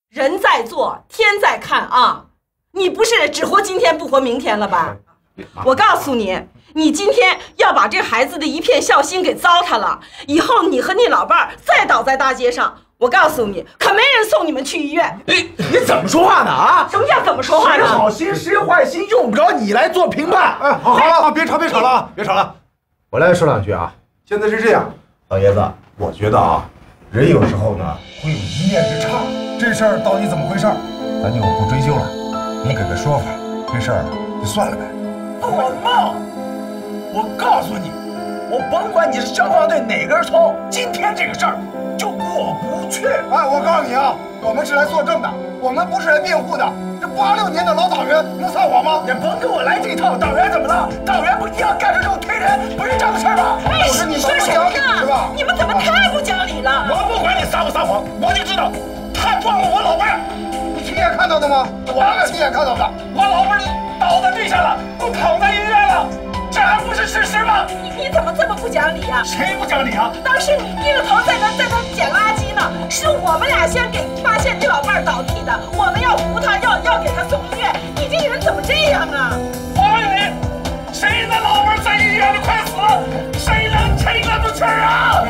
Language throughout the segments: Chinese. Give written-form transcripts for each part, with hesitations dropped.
人在做，天在看啊！你不是只活今天不活明天了吧？我告诉你，你今天要把这孩子的一片孝心给糟蹋了，以后你和你老伴儿再倒在大街上，我告诉你，可没人送你们去医院。 你怎么说话呢啊？ 什么叫怎么说话呢？ 谁好心谁坏心，用不着你来做评判。哎，好了，别吵了啊，别吵了。我来说两句啊。现在是这样，老爷子，我觉得啊，人有时候呢会有一念之差。这事儿到底怎么回事，咱就不追究了。你给个说法，这事儿就算了呗。做梦！我告诉你，我甭管你是消防队哪根葱，今天这个事儿就过不去。哎，我告诉你啊，我们是来作证的，我们不是来辩护的。这86年的老党员能算我吗？也甭跟我来这套，党员怎么了？党员不一样干出这种推人不认账的事儿吗？ 哎，你说什么呢？你们怎么太不讲理了？ 我不管你撒不撒谎，我就知道他撞了我老伴儿。你亲眼看到的吗？我当然亲眼看到的。我老伴儿倒在地上了，都躺在医院了，这还不是事实吗？ 你怎么这么不讲理啊？ 谁不讲理啊？ 当时你低着头在那捡垃圾呢，是我们俩先给发现你老伴儿倒地的，我们要扶他，要给他送医院。你这个人怎么这样啊？ 我问你，谁的老伴儿在医院里快死了？谁能撑得住气儿啊？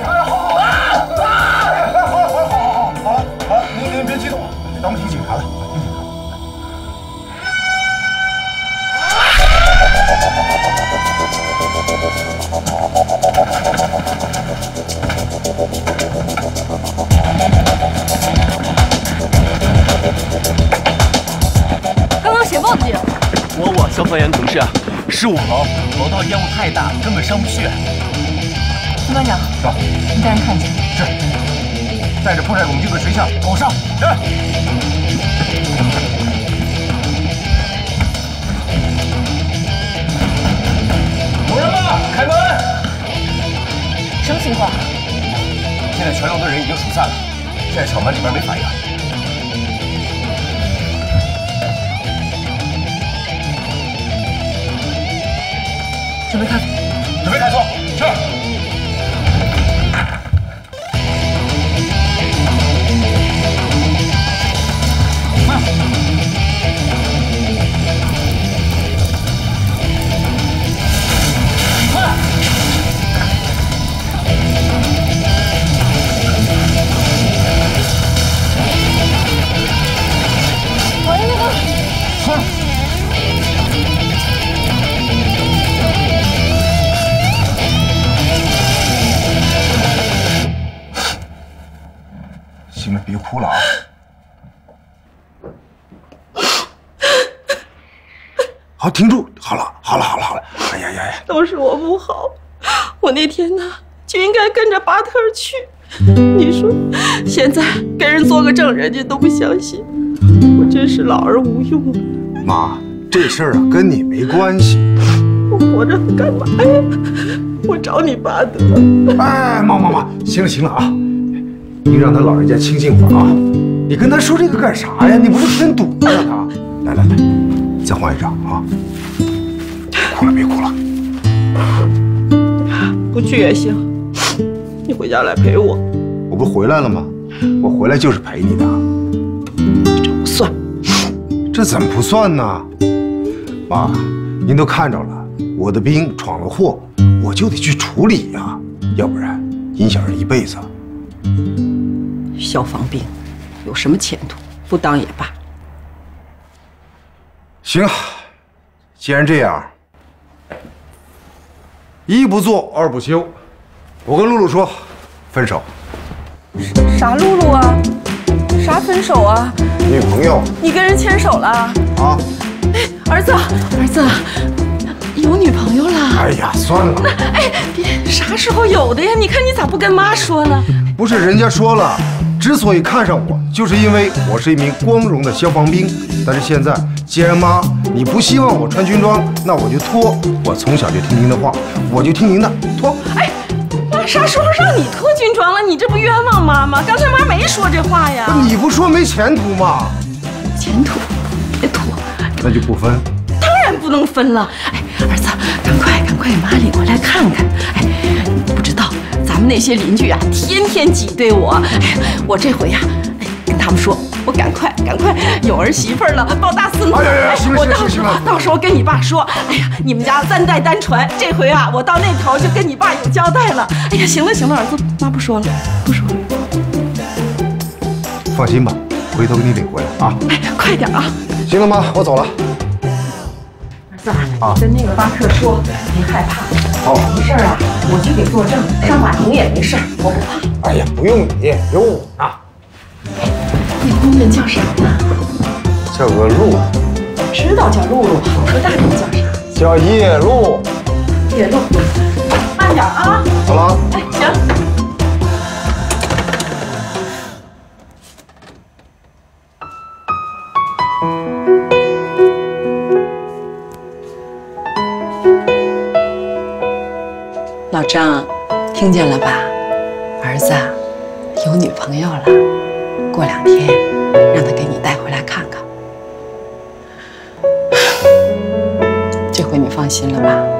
好了，您别激动，咱们听警察的，听警察。 刚刚谁报的警？ 我消防员同事啊，是我。 楼道烟雾太大，根本上不去。 副班长， 是， 你带人看见。 是，带着破债拱军和随向往上。是。有人吗？开门！ 什么情况？ 现在全楼的人已经疏散了，现在厂门里边没反应。 准备开锁。 准备开锁。是。行了，别哭了啊！好，停住！好了。哎呀！ 都是我不好，我那天呢就应该跟着巴特去。你说，现在跟人做个证，人家都不相信，我真是老而无用啊！ 妈，这事儿啊跟你没关系。 我活着干嘛呀？我找你巴德。 哎，妈，行了啊！你让他老人家清静会儿啊！你跟他说这个干啥呀？你不是添堵了让他？来，再换一张啊！别哭了。 不去也行，你回家来陪我。 我不回来了吗？我回来就是陪你的。 这不算。 这怎么不算呢？妈，您都看着了，我的兵闯了祸，我就得去处理呀，要不然影响人一辈子。 消防兵有什么前途？不当也罢。 行，既然这样，一不做二不休，我跟露露说，分手。 啥露露啊？啥分手啊？ 女朋友。 你跟人牵手了？ 啊？ 哎，儿子，有女朋友了？ 哎呀，算了。 哎，别，啥时候有的呀？你看你咋不跟妈说呢？ 不是，人家说了，之所以看上我，就是因为我是一名光荣的消防兵。但是现在，既然妈你不希望我穿军装，那我就脱。我从小就听您的话，我就听您的，脱。 哎，妈啥时候让你脱军装了？你这不冤枉妈吗？刚才妈没说这话呀。 你不说没前途吗？ 前途，别脱。 那就不分。 当然不能分了。哎，儿子，赶快，妈领我来看看。哎，你不知道。咱们那些邻居啊，天天挤兑我。哎，我这回呀，跟他们说我赶快有儿媳妇了，抱大孙子。 哎呀，行了， 到时候跟你爸说，哎呀，你们家3代单传，这回啊，我到那头就跟你爸有交代了。哎呀，行了，儿子，妈不说了。 放心吧，回头给你领回来啊。 哎，快点啊！ 行了，妈，我走了。 儿子啊，跟那个巴特说，别害怕。 好， 没事啊，我就给作证，上法庭也没事，我不怕。 哎呀，不用你，有我呢。 那姑娘叫啥呢？ 叫个露。 知道叫露露，我说大人叫啥？ 叫叶露。 叶露，慢点啊。 走了。 哎，行。 老张，听见了吧？儿子有女朋友了，过2天让他给你带回来看看。这回你放心了吧？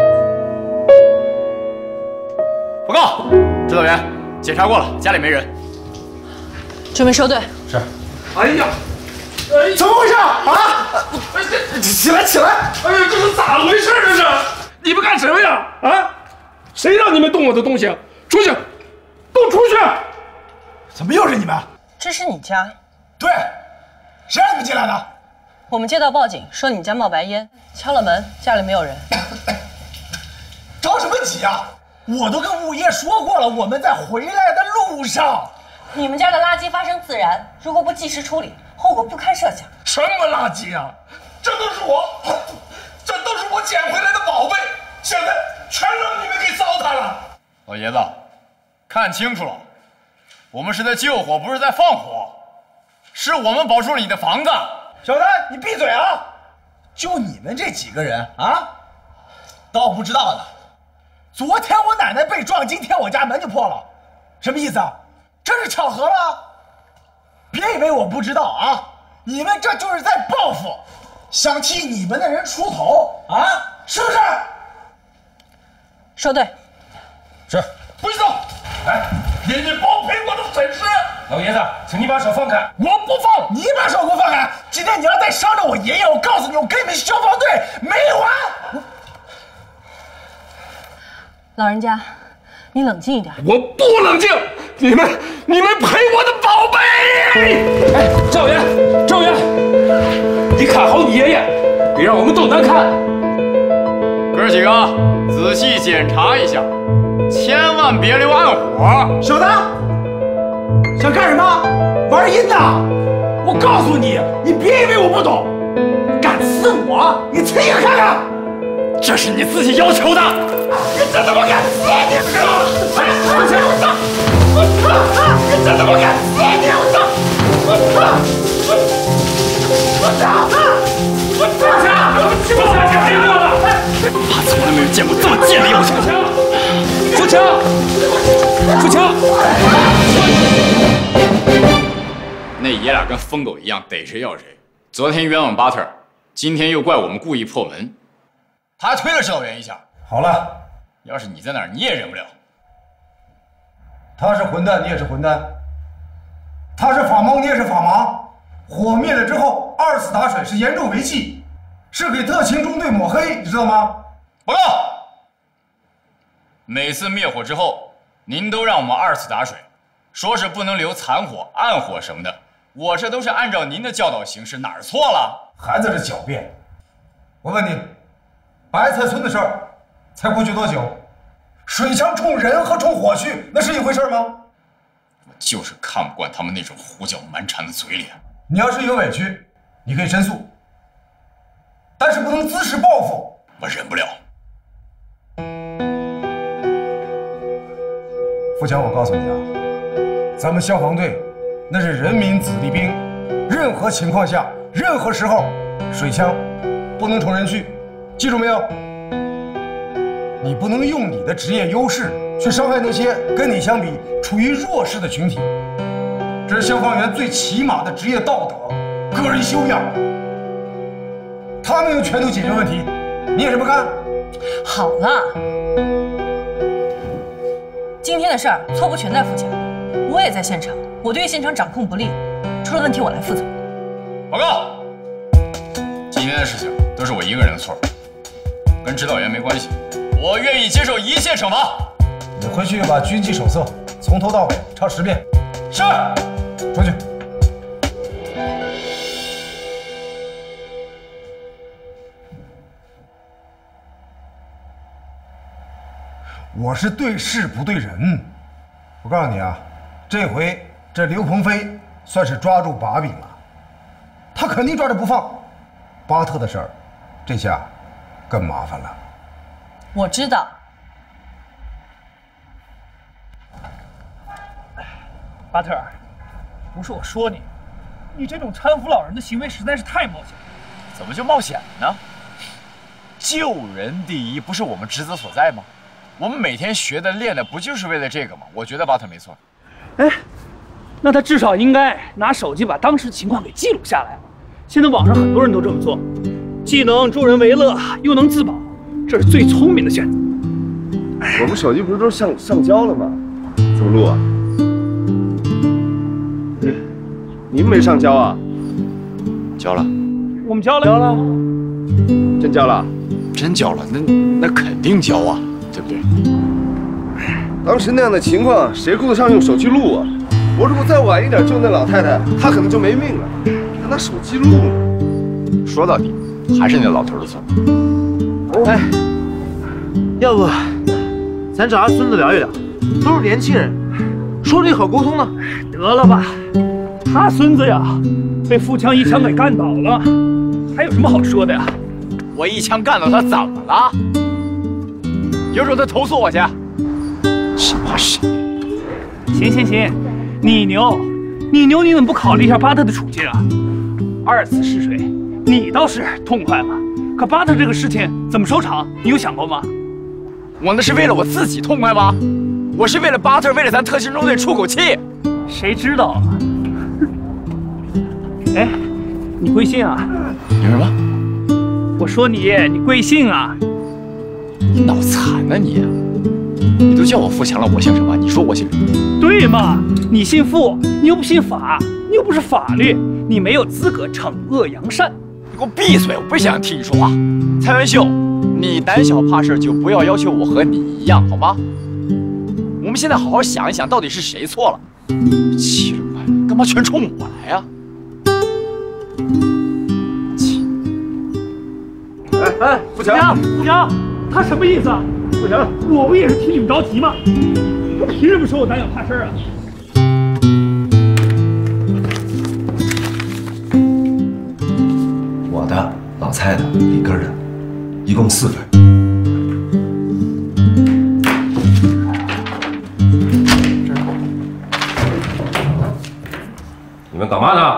报告，指导员，检查过了，家里没人。 准备收队。 是。 哎呀， 怎么回事啊？起来！ 哎呀，这是咋回事？这是你们干什么呀？啊！谁让你们动我的东西？出去，都出去！ 怎么又是你们？ 这是你家？ 对，谁让你们进来的？ 我们接到报警说你家冒白烟，敲了门，家里没有人。 着什么急啊？我都跟物业说过了，我们在回来的路上。 你们家的垃圾发生自燃，如果不及时处理，后果不堪设想。 什么垃圾啊？这都是我捡回来的宝贝，现在全让你们给糟蹋了。 老爷子，看清楚了，我们是在救火，不是在放火，是我们保住了你的房子。 小丹，你闭嘴啊！就你们这几个人啊，倒不知道呢。昨天我奶奶被撞，今天我家门就破了，什么意思啊？这是巧合吗？别以为我不知道啊！你们这就是在报复，想替你们的人出头啊，是不是？ 收队。 是。不许动！哎，你包赔我的损失。 老爷子，请你把手放开。 我不放，你把手给我放开！今天你要再伤着我爷爷，我告诉你，我跟你们消防队没完！ 老人家，你冷静一点。 我不冷静，你们赔我的宝贝！哎，赵员，你看好你爷爷，别让我们都难看。 哥几个，仔细检查一下，千万别留暗火。 小丹，想干什么？玩阴的！我告诉你，你别以为我不懂，敢刺我，你刺一个看看！ 这是你自己要求的。 你真他妈敢刺你！我操！你真他妈敢刺你！ 爸从来没有见过这么贱的要求。 付强！ 那爷俩跟疯狗一样，逮谁要谁。昨天冤枉巴特，今天又怪我们故意破门，他还推了指导员一下。 好了， 要是你在那儿，你也忍不了。 他是混蛋，你也是混蛋；他是法盲，你也是法盲。火灭了之后，2次打水是严重违纪，是给特勤中队抹黑，你知道吗？ 报告。每次灭火之后，您都让我们2次打水，说是不能留残火、暗火什么的。我这都是按照您的教导行事，哪儿错了？ 还在这狡辩。我问你，白菜村的事儿才过去多久？水枪冲人和冲火去，那是一回事吗？ 我就是看不惯他们那种胡搅蛮缠的嘴脸。 你要是有委屈，你可以申诉，但是不能滋事报复。 我忍不了。 富强，我告诉你啊，咱们消防队那是人民子弟兵，任何情况下、任何时候，水枪不能冲人去，记住没有？你不能用你的职业优势去伤害那些跟你相比处于弱势的群体，这是消防员最起码的职业道德、个人修养。他们用拳头解决问题，你也这么干？ 好了，今天的事儿错不全在付强，我也在现场，我对现场掌控不力，出出了问题我来负责。 报告，今天的事情都是我一个人的错，跟指导员没关系，我愿意接受一切惩罚。 你回去把军纪手册从头到尾抄10遍。 是。 出去。我是对事不对人。我告诉你啊，这回这刘鹏飞算是抓住把柄了，他肯定抓着不放。巴特的事儿，这下更麻烦了。 我知道。 巴特，不是我说你，你这种搀扶老人的行为实在是太冒险了。 怎么就冒险了呢？救人第一，不是我们职责所在吗？我们每天学的、练的，不就是为了这个吗？我觉得巴特没错。 哎，那他至少应该拿手机把当时情况给记录下来了。现在网上很多人都这么做，既能助人为乐，又能自保，这是最聪明的选择。 我们手机不是都上交了吗？怎么录啊？你们没上交啊？ 交了。 我们交了。交了。 真交了？ 真交了，那肯定交啊，对不对？ 当时那样的情况，谁顾得上用手机录啊？我如果再晚一点救那老太太，她可能就没命了。还拿手机录呢？ 说到底，还是那老头的错。 哎，要不咱找他孙子聊一聊，都是年轻人，说不定好沟通呢。 得了吧，他孙子呀，被富强一枪给干倒了，还有什么好说的呀？ 我一枪干倒他怎么了？有种他投诉我去。什么事？ 行，你牛，你怎么不考虑一下巴特的处境啊？2次试水，你倒是痛快了，可巴特这个事情怎么收场，你有想过吗？ 我那是为了我自己痛快吗？我是为了巴特，为了咱特勤中队出口气。 谁知道啊？哎，你贵姓啊？ 你说什么？ 我说你贵姓啊？ 你脑残呢你？你都叫我富强了，我姓什么？你说我姓什么？ 对嘛？你姓富，你又不信法，你又不是法律，你没有资格惩恶扬善。 你给我闭嘴！我不想听你说话。蔡文秀，你胆小怕事就不要要求我和你一样，好吗？我们现在好好想一想，到底是谁错了？奇了怪了，干嘛全冲我来呀？ 哎，富强，他什么意思啊？富强，我不也是替你们着急吗？他凭什么说我胆小怕事啊？ 我的、老蔡的、李根的，一共4份。 你们干嘛呢？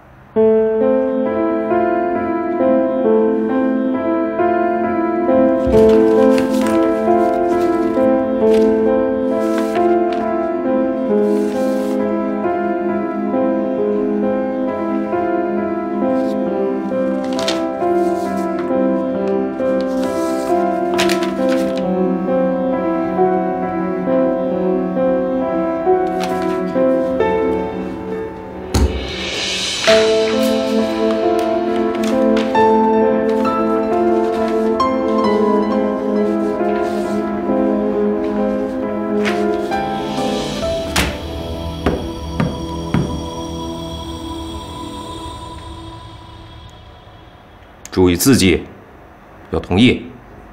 注意字迹，要统一。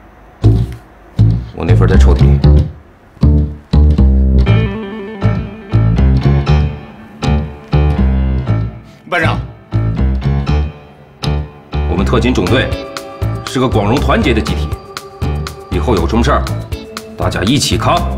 我那份在抽屉里。 班长， 我们特勤中队是个光荣团结的集体，以后有什么事儿，大家一起扛。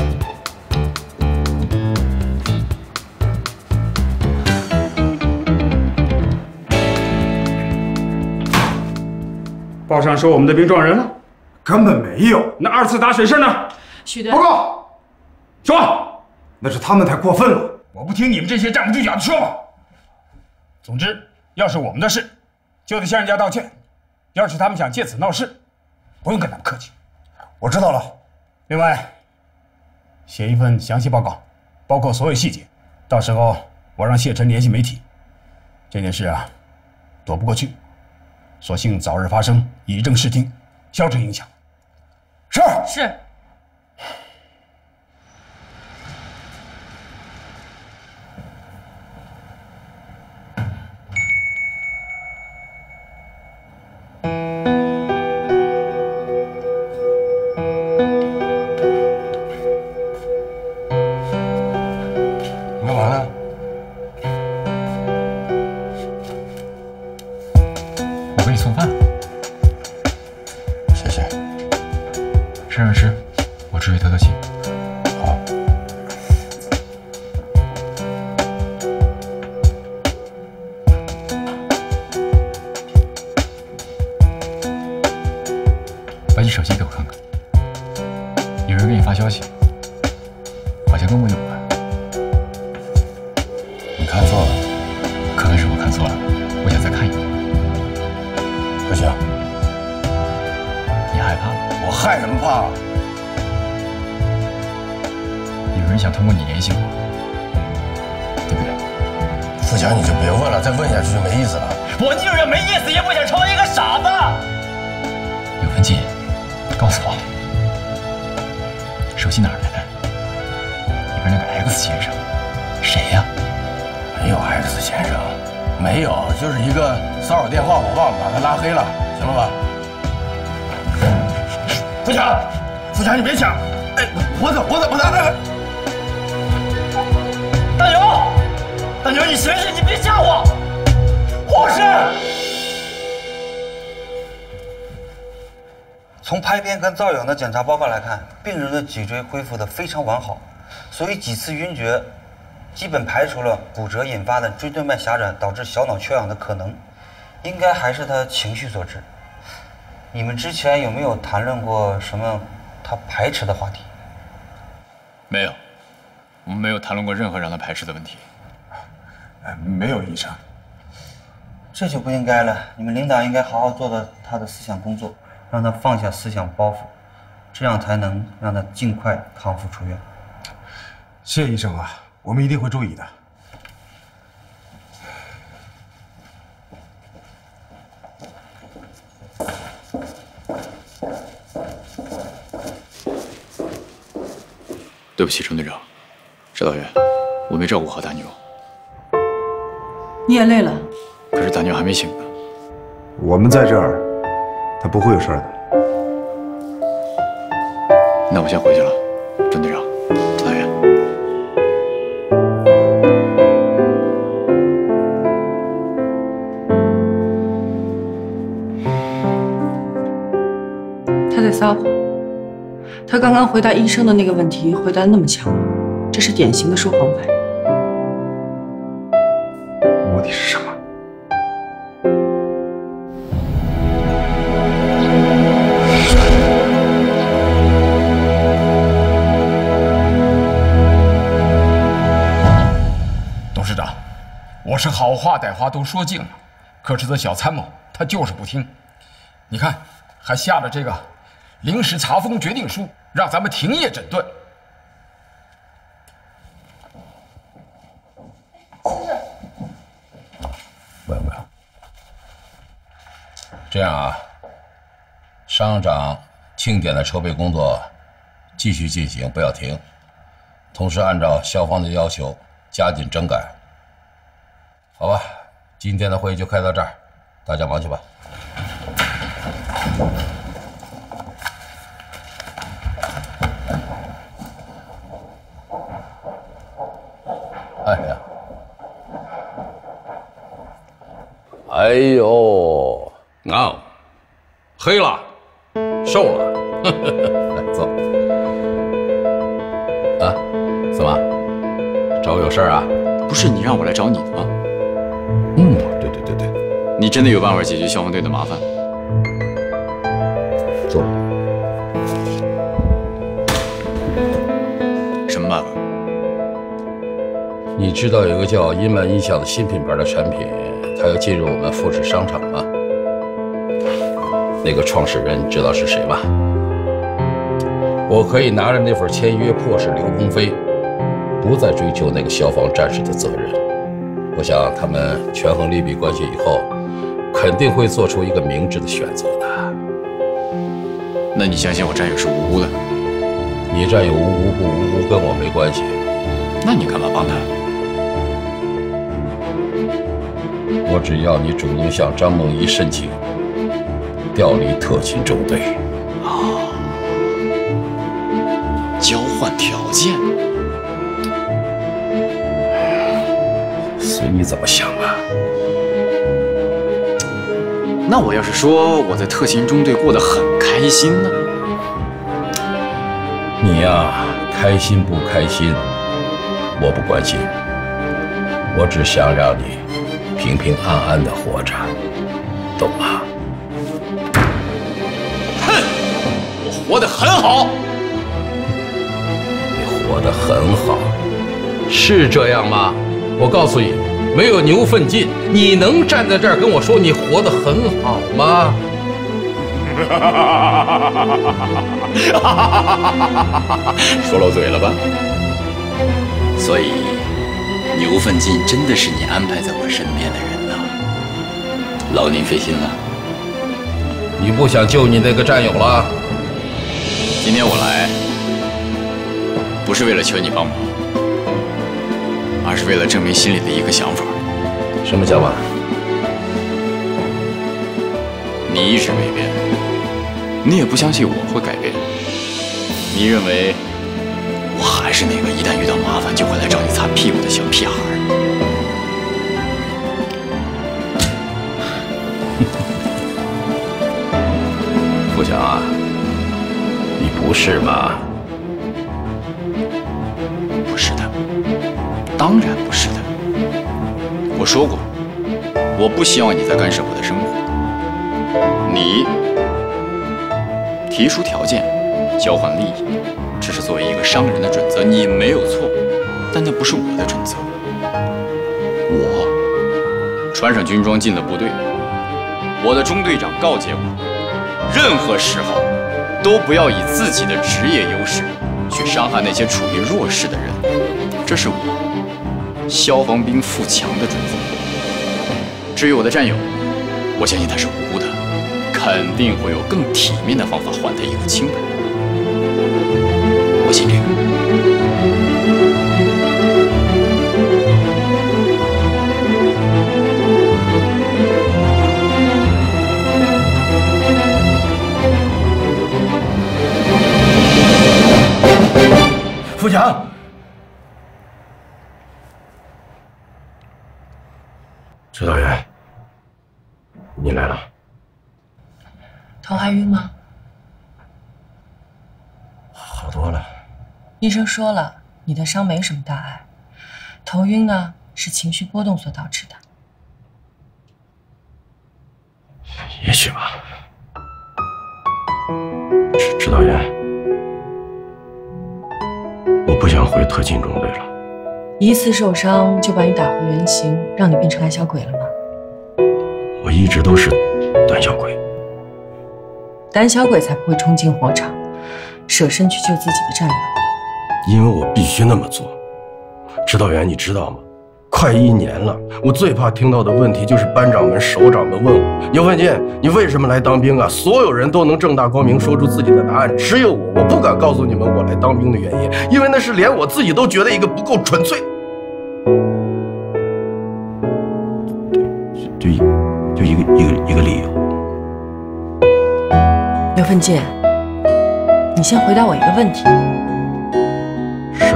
报上说我们的兵撞人了， 根本没有。 那2次打水事呢？ 许队， 报告， 说， 那是他们太过分了。 我不听你们这些站不住脚的说话。总之，要是我们的事，就得向人家道歉。要是他们想借此闹事，不用跟他们客气。 我知道了。 另外，写一份详细报告，包括所有细节。到时候我让谢晨联系媒体， 这件事啊，躲不过去，索性早日发生，以正视听，消除影响。是。 你干嘛呢？ 我给你送饭。 谢谢。 吃上吃，我出去透透气。 好。 把你手机给我看看，有人给你发消息，好像跟我有关。 你看错了， 可能是我看错了，我想再看一遍。 不行， 你害怕了？ 我害什么怕？ 有人想通过你联系我，对不对？ 富强，你就别问了，再问下去就没意思了。 我宁愿没意思，也不想成为一个傻子。有文静，告诉我，手机哪儿来的？里边那个 X 先生，谁呀？ 没有 X 先生，没有，就是一个骚扰电话，我忘了把他拉黑了，行了吧？富强，富强，你别抢！哎，我走！ 大牛，大牛，你醒醒，你别吓我！护士。 从拍片跟造影的检查报告来看，病人的脊椎恢复得非常完好，所以几次晕厥基本排除了骨折引发的椎动脉狭窄导致小脑缺氧的可能，应该还是他情绪所致。你们之前有没有谈论过什么他排斥的话题？ 没有，我们没有谈论过任何让他排斥的问题。 没有，医生。 这就不应该了，你们领导应该好好做做他的思想工作，让他放下思想包袱，这样才能让他尽快康复出院。 谢医生啊，我们一定会注意的。 对不起，陈队长，指导员，我没照顾好大牛。 你也累了。 可是大牛还没醒呢。 我们在这儿，他不会有事的。 那我先回去了，陈队长，指导员。 他在撒谎。他刚刚回答医生的那个问题，回答得那么强，这是典型的说谎反应。 目的是什么？ 董事长，我是好话歹话都说尽了，可是这小参谋他就是不听，你看，还下了这个临时查封决定书，让咱们停业整顿。 不要，这样啊，商长庆典的筹备工作继续进行，不要停，同时按照校方的要求加紧整改。好吧，今天的会议就开到这儿，大家忙去吧。哎呦，啊，黑了，瘦了，来坐。啊，怎么？找我有事啊？ 不是你让我来找你的吗？ 对。 你真的有办法解决消防队的麻烦？ 坐。 什么办法？ 你知道有个叫殷曼音响的新品牌的产品，它要进入我们富士商场吗？那个创始人你知道是谁吗？我可以拿着那份签约迫使刘鹏飞不再追究那个消防战士的责任， 我想他们权衡利弊关系以后，肯定会做出一个明智的选择的。 那你相信我战友是无辜的？ 你战友无辜不无辜跟我没关系。 那你干嘛帮他？ 我只要你主动向张梦怡申请调离特勤中队。 哦，交换条件。 随你怎么想吧。 那我要是说我在特勤中队过得很开心呢？ 你呀，开心不开心，我不关心。我只想让你平平安安的活着，懂吗？ 哼，我活得很好。 你活得很好，是这样吗？我告诉你，没有牛粪劲，你能站在这儿跟我说你活得很好吗？ 说漏嘴了吧？所以，牛粪劲真的是你安排在我身边的人呐，劳您费心了。 你不想救你那个战友了？ 今天我来，不是为了求你帮忙，而是为了证明心里的一个想法。 什么想法？ 你一直没变，你也不相信我会改变。你认为我还是那个一旦遇到麻烦就会来找你擦屁股的小屁孩儿？ 富强啊，你不是吧？ 不是的，当然不是的。我说过，我不希望你再干涉我的生活。你提出条件，交换利益，这是作为一个商人的准则，你没有错，但那不是我的准则。我穿上军装进了部队，我的中队长告诫我，任何时候都不要以自己的职业优势去伤害那些处于弱势的人，这是我消防兵富强的准则。至于我的战友，我相信他是无辜的，肯定会有更体面的方法还他一个清白。我信这个。 富强，指导员，你来了。 头还晕吗？ 好多了。 医生说了，你的伤没什么大碍，头晕呢是情绪波动所导致的。 也许吧。指导员，我不想回特勤中队了。 一次受伤就把你打回原形，让你变成胆小鬼了吗？ 我一直都是胆小鬼。 胆小鬼才不会冲进火场，舍身去救自己的战友。 因为我必须那么做。指导员，你知道吗？快1年了，我最怕听到的问题就是班长们、首长们问我：牛粪劲，你为什么来当兵啊？所有人都能正大光明说出自己的答案，只有我不敢告诉你们我来当兵的原因，因为那是连我自己都觉得一个不够纯粹。就一个理由。 刘奋进，你先回答我一个问题。 是。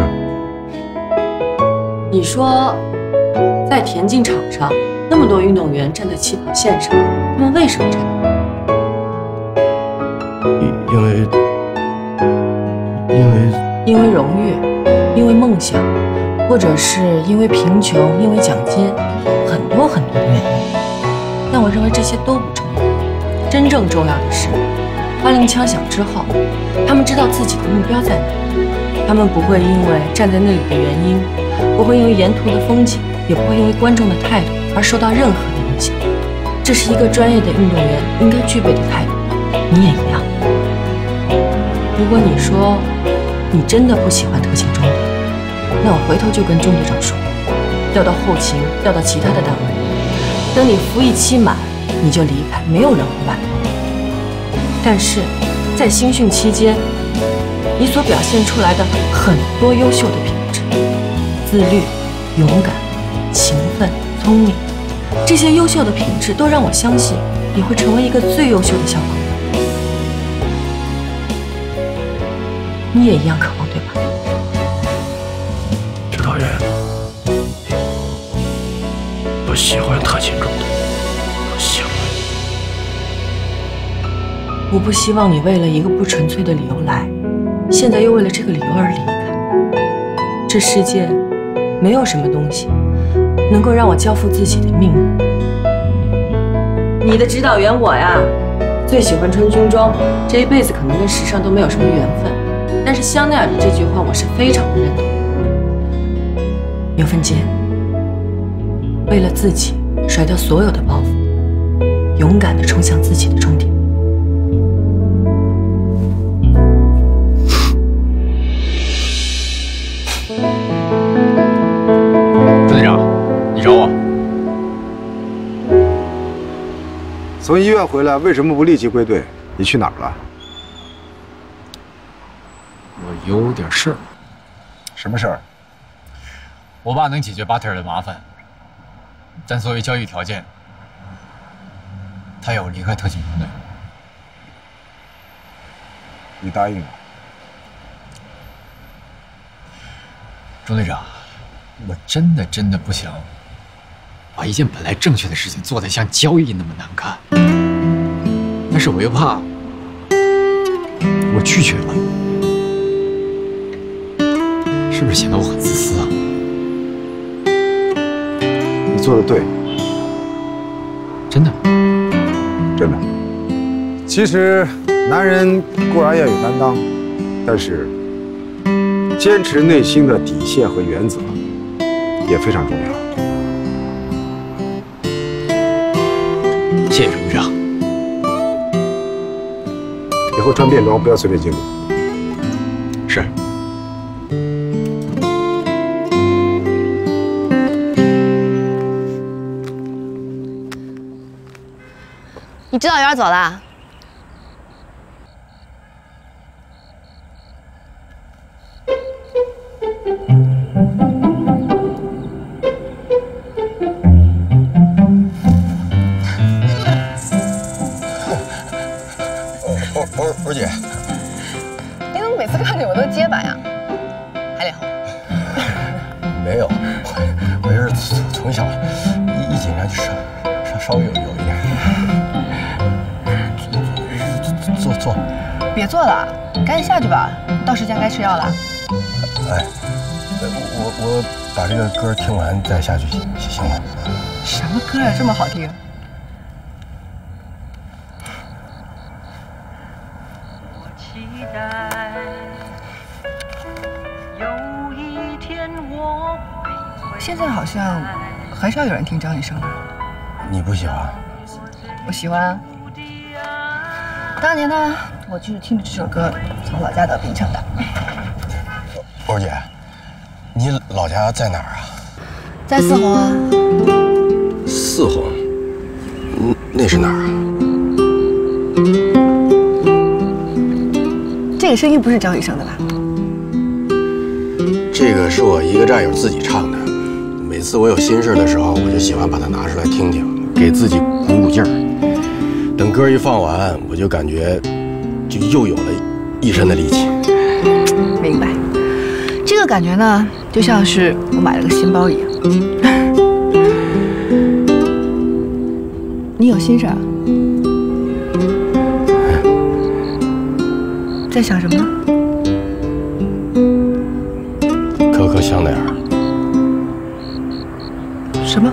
你说，在田径场上，那么多运动员站在起跑线上，他们为什么站？因为荣誉，因为梦想，或者是因为贫穷，因为奖金，很多很多的原因。但我认为这些都不重要，真正重要的是，发令枪响之后，他们知道自己的目标在哪，他们不会因为站在那里的原因，不会因为沿途的风景，也不会因为观众的态度而受到任何的影响。这是一个专业的运动员应该具备的态度，你也一样。如果你说你真的不喜欢特勤中队，那我回头就跟中队长说， 调到后勤，调到其他的单位。等你服役期满，你就离开，没有人会挽留你。但是，在新训期间，你所表现出来的很多优秀的品质，自律、勇敢、勤奋、聪明，这些优秀的品质都让我相信你会成为一个最优秀的消防员。你也一样渴望，对吧？ 指导员，我喜欢特勤中队，我喜欢。 我不希望你为了一个不纯粹的理由来，现在又为了这个理由而离开。这世界没有什么东西能够让我交付自己的命运。你的指导员我呀，最喜欢穿军装，这一辈子可能跟时尚都没有什么缘分。但是香奈儿的这句话我是非常的认同。牛粪杰，为了自己甩掉所有的包袱，勇敢地冲向自己的终点。 朱队长，你找我？ 从医院回来，为什么不立即归队？你去哪儿了？ 我有点事儿。 什么事儿？ 我爸能解决巴特尔的麻烦，但作为交易条件，他要我离开特勤中队。 你答应了？ 钟队长，我真的不想把一件本来正确的事情做得像交易那么难看，但是我又怕我拒绝了，是不是显得我很自私啊？ 你做的对， 真的， 真的。其实男人固然要有担当，但是坚持内心的底线和原则也非常重要。 谢谢钟队长。 以后穿便装不要随便进入。 是。 你指导员走了？ 欧姐， 你怎么每次看见我都结巴呀？还脸红？ 没有，我就是从小一紧张就稍微有一点。坐。 别坐了，赶紧下去吧，到时间该吃药了。 哎，我把这个歌听完再下去行吗？ 什么歌呀，这么好听？现在好像很少有人听张雨生了。 你不喜欢？ 我喜欢。当年呢，我就是听着这首歌从老家到槟城的。 波姐，你老家在哪儿啊？ 在四红啊。 四红？那是哪儿啊？ 这个声音不是张雨生的吧？ 这个是我一个战友自己唱的。每次我有心事的时候，我就喜欢把它拿出来听听，给自己鼓劲儿。等歌一放完，我就感觉就又有了一身的力气。 明白，这个感觉呢，就像是我买了个新包一样。你有心事啊？在想什么呢？ 可可香奈儿。 什么？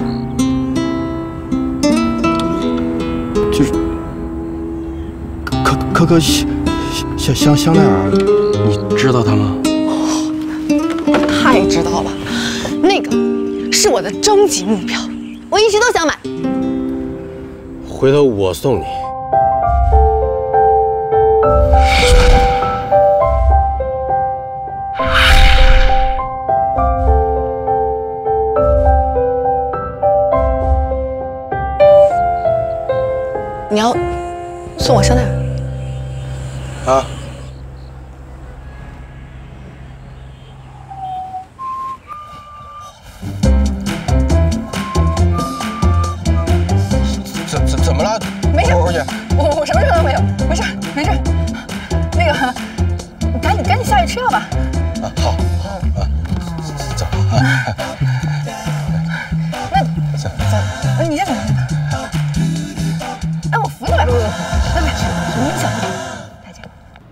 就是可可香奈儿，你知道他吗？ 太知道了，那个是我的终极目标，我一直都想买。 回头我送你。 你要送我香奈儿？ 啊。 怎么了？ 没事， 欧姐， 我什么事都没有，没事没事。那个，赶紧下去吃药吧。 啊，好，走。 那你先走。哎，我扶你吧。别，你小心点，太监。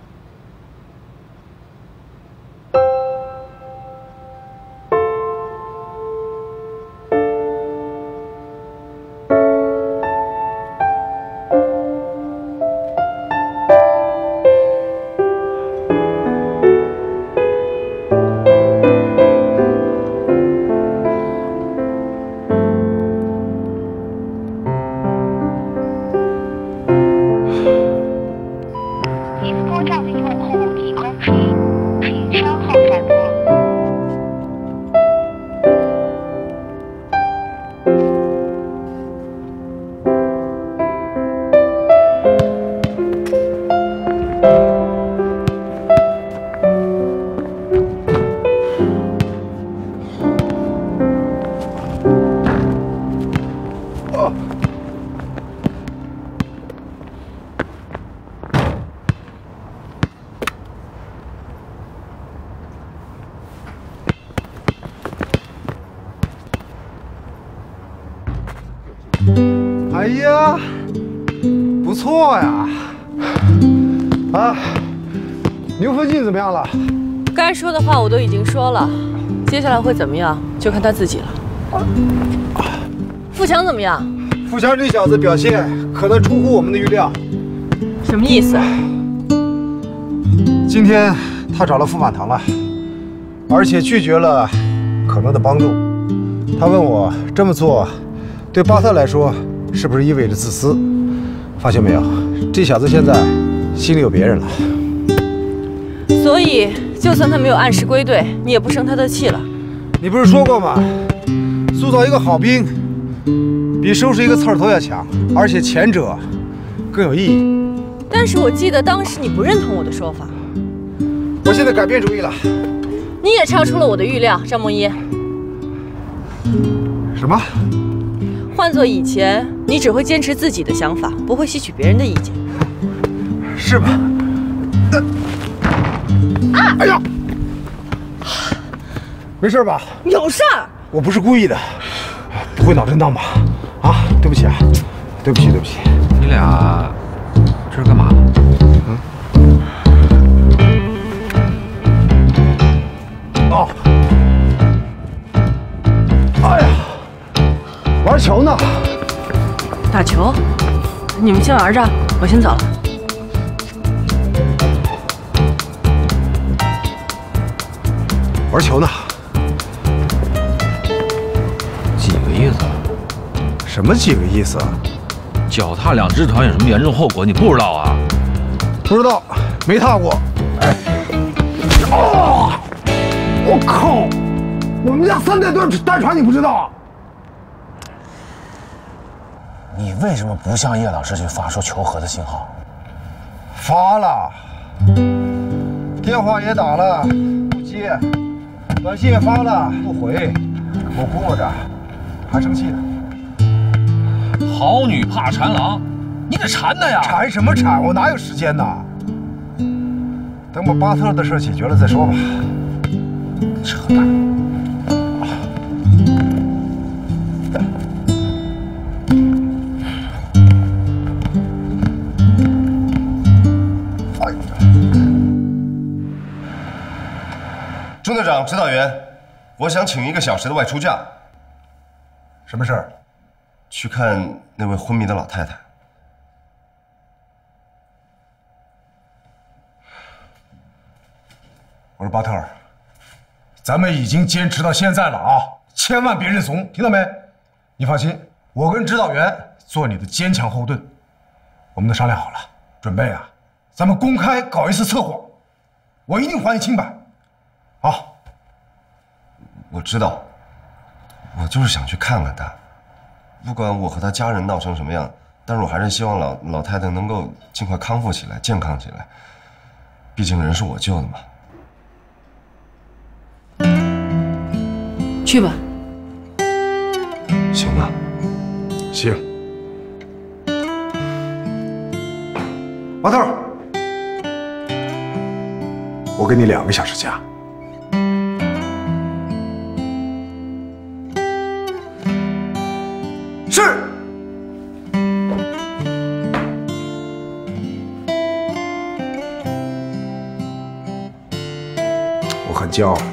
哎呀，不错呀！啊，牛粪进怎么样了？ 该说的话我都已经说了，接下来会怎么样就看他自己了。富强怎么样？ 富强这小子表现可能出乎我们的预料。 什么意思？ 今天他找了傅满堂了，而且拒绝了可能的帮助。他问我这么做对巴特来说是不是意味着自私？发现没有，这小子现在心里有别人了。 所以，就算他没有按时归队，你也不生他的气了。 你不是说过吗？塑造一个好兵，比收拾一个刺儿头要强，而且前者更有意义。 但是我记得当时你不认同我的说法。 我现在改变主意了。 你也超出了我的预料，张梦一。 什么？ 换做以前，你只会坚持自己的想法，不会吸取别人的意见。 是吧？哎呀，没事吧？ 有事儿。 我不是故意的，不会脑震荡吧？啊，对不起啊，对不起，对不起。 你俩这是干嘛？ 哦，哎呀，玩球呢。 打球？你们先玩着，我先走了。 玩球呢？ 几个意思？ 什么几个意思？ 脚踏两只船有什么严重后果？你不知道啊？ 不知道，没踏过。哎，哦，我靠！我们家3代单传你不知道？ 你为什么不向叶老师去发出求和的信号？ 发了，电话也打了，不接；短信也发了，不回。我估摸着还生气呢。 好女怕缠郎，你得缠她呀！ 缠什么缠？我哪有时间呢？等把巴特的事解决了再说吧。 扯淡！ 中队长、指导员，我想请1个小时的外出假。 什么事儿？ 去看那位昏迷的老太太。 我说巴特尔，咱们已经坚持到现在了啊，千万别认怂，听到没？你放心，我跟指导员做你的坚强后盾。我们都商量好了，准备啊，咱们公开搞一次测谎，我一定还你清白。啊， 我知道，我就是想去看看他，不管我和他家人闹成什么样， 但是我还是希望老太太能够尽快康复起来，健康起来。毕竟人是我救的嘛。 去吧。 行吗？ 行。王头，我给你2个小时假。是。我很骄傲。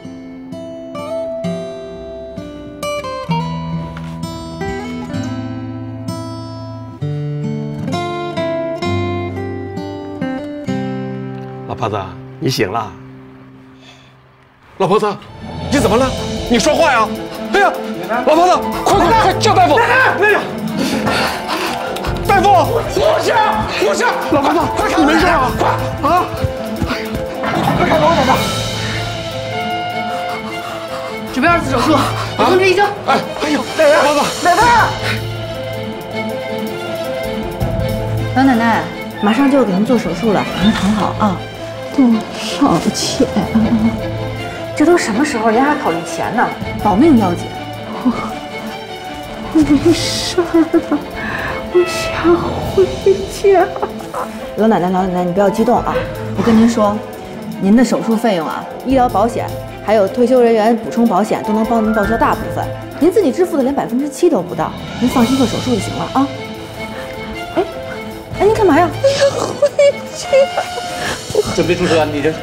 老婆子，你醒了。老婆子，你怎么了？你说话呀！哎呀，老婆子，快叫大夫！哎呀，大夫，护士！老婆子，快看，你没事啊？快啊！快看我奶奶！ 准备2次手术，我通知医生。 哎呦，老婆子， 奶奶！老奶奶，马上就要给他们做手术了，您躺好啊。 多少钱啊？ 这都什么时候，您还考虑钱呢？保命要紧。 我没事儿，我想回家。 老奶奶，你不要激动啊！我跟您说，您的手术费用啊，医疗保险还有退休人员补充保险都能帮您报销大部分，您自己支付的连7%都不到。您放心做手术就行了啊。哎，您干嘛呀？ 我要回家。 准备注射你这。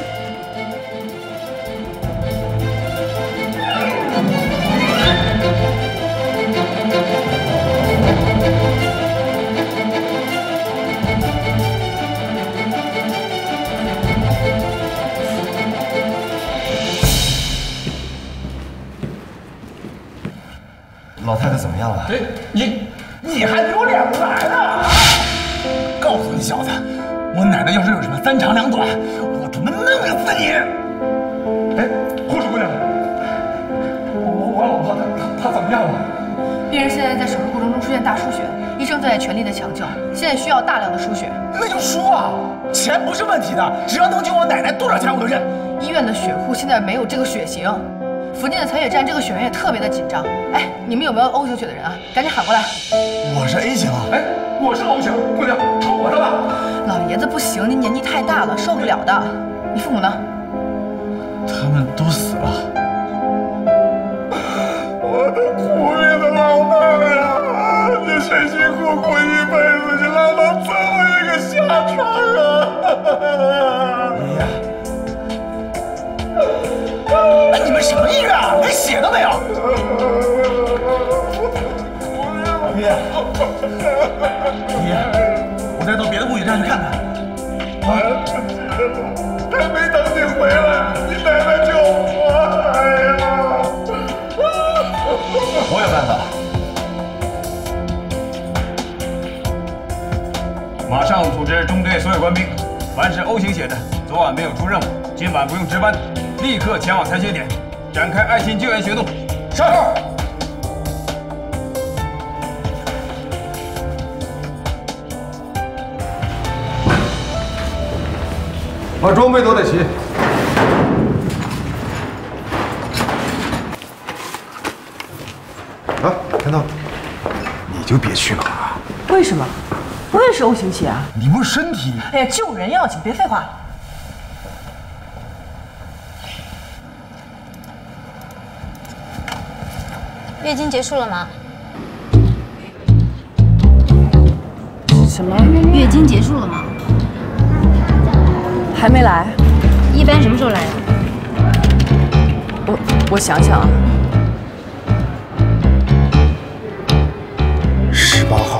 老太太怎么样了？ 对，你还有脸来呢？告诉你小子，我奶奶要是有什么3长2短，我准备弄死你！哎，护士姑娘，我老婆她怎么样了？ 病人现在在手术过程中出现大出血，医生在全力的抢救，现在需要大量的输血。 那就输啊，钱不是问题的，只要能救我奶奶，多少钱我都认。 医院的血库现在没有这个血型。附近的采血站这个血源也特别的紧张。哎，你们有没有 O 型血的人啊？赶紧喊过来。 我是 A 型啊。哎，我是 O 型，姑娘，抽我的吧。 老爷子不行，您年纪太大了，受不了的。你父母呢？ 他们都死了。我的苦命的老伴儿啊！你辛辛苦苦一辈子，你落到这么一个下场啊！哎，你们什么医院啊？连血都没有！爷，我再到别的供血站去看看。还没等你回来，你奶奶就活了呀！ 我有办法，马上组织中队所有官兵，凡是 O 型血的，昨晚没有出任务，今晚不用值班，立刻前往采血点，展开爱心救援行动。是。 把装备都带齐。啊，天道，你就别去了啊！ 为什么？我也是 O 型血啊！ 你不是身体…… 哎呀，救人要紧，别废话。 月经结束了吗？ 什么？ 月经结束了吗？ 还没来。 一般什么时候来呀？ 我想想啊 ，18号。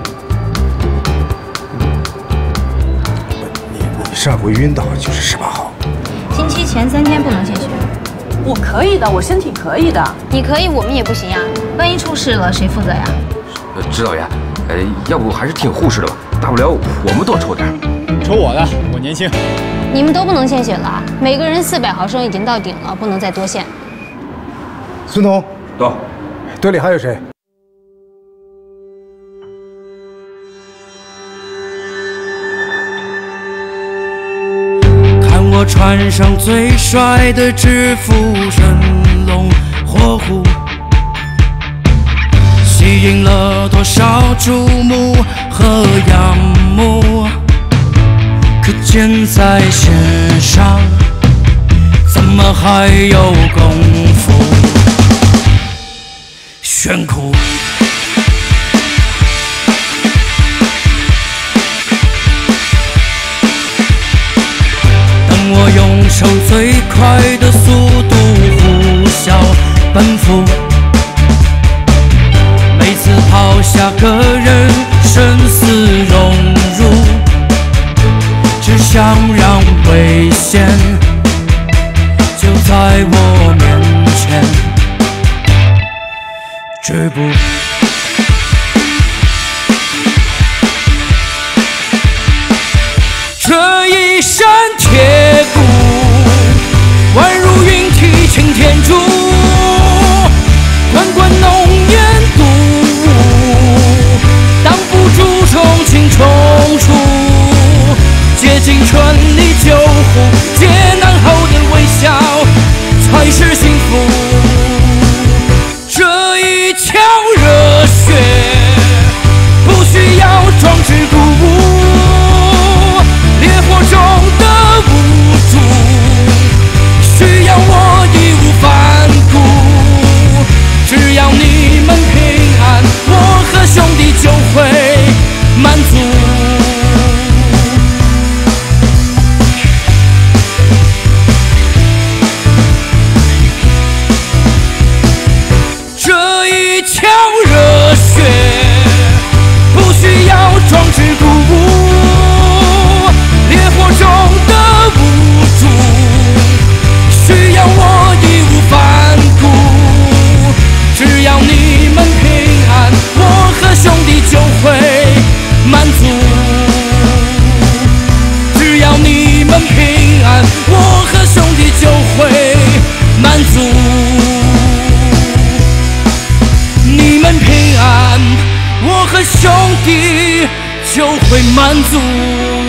你上回晕倒就是18号。 经期前3天不能献血。 我可以的，我身体可以的。 你可以，我们也不行呀。万一出事了，谁负责呀？ 指导员，要不还是听护士的吧，大不了我们多抽点。 抽我的，我年轻。 你们都不能献血了，每个人400毫升已经到顶了，不能再多献。 孙彤， 到。 队里还有谁？ 我船上最帅的制服神龙活虎，吸引了多少注目和仰慕。可箭在弦上，怎么还有功夫炫酷？等我用手最快的速度呼啸奔赴，每次抛下个人生死融入，只想让危险就在我面前止步。这一身铁骨，宛如云梯擎天柱，滚滚浓烟毒雾，挡不住重进重出。竭尽全力救护，劫难后的微笑才是幸福。这一腔热血不需要壮志鼓舞，烈火中的无助需要我义无反顾。只要你们平安，我和兄弟就会满足。这一腔热血不需要壮志鼓舞，烈火中的无助需要我义无反顾。只要你们平安，我和兄弟就会满足。只要你们平安，我和兄弟就会满足。你们平安，我和兄弟就会满足。